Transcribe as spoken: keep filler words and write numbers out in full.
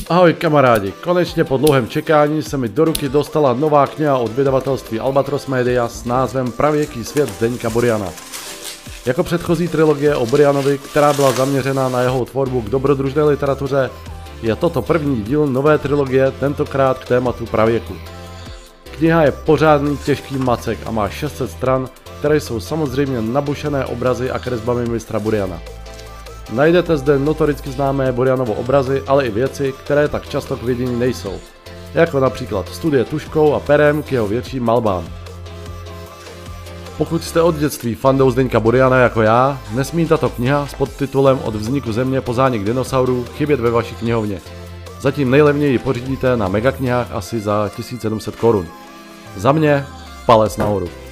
Ahoj kamarádi, konečně po dlouhém čekání se mi do ruky dostala nová kniha od vydavatelství Albatros Media s názvem Pravěký svět Zdeňka Buriana. Jako předchozí trilogie o Burianovi, která byla zaměřena na jeho tvorbu k dobrodružné literatuře, je toto první díl nové trilogie, tentokrát k tématu pravěku. Kniha je pořádný těžký macek a má šest set stran, které jsou samozřejmě nabušené obrazy a kresbami mistra Buriana. Najdete zde notoricky známé Burianovo obrazy, ale i věci, které tak často k vidění nejsou, jako například studie tuškou a perem k jeho větším malbám. Pokud jste od dětství fandou Zdeňka Buriana jako já, nesmí tato kniha s podtitulem Od vzniku země po zánik dinosaurů chybět ve vaší knihovně. Zatím nejlevněji ji pořídíte na megaknihách asi za tisíc sedm set korun. Za mě palec nahoru.